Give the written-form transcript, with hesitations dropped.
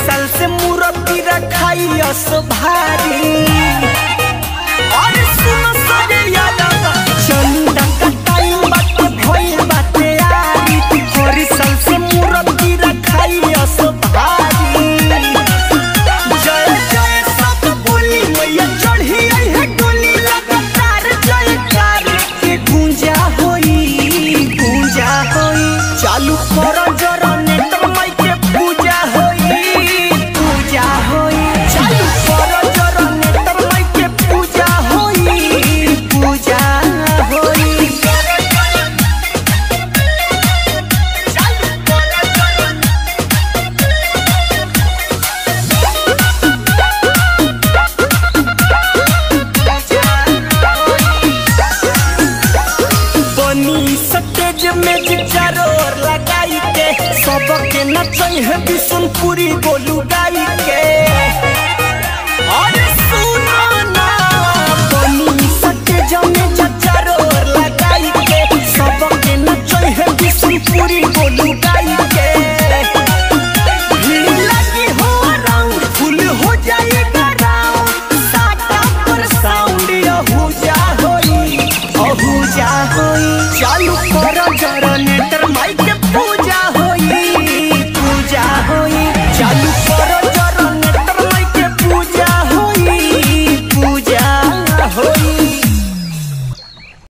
साल से मूर्ति रखाई अस भारी और सुनो सरे यादवा चंदा का टाइम बाटे भइल बाटे यारी हर साल से मूर्ति रखाई अस भारी जय जय सब बोली मैया चढ़ी आई है डोली लगातार जयकार के गूंजा होई चालू कर जरा नेटर माई के पूजा होई चालू कर जरा नेटर माई के पूजा होई बनी सतेज में चारों लगाई के सबके नचई है बिशुनपुरी गोलू गाई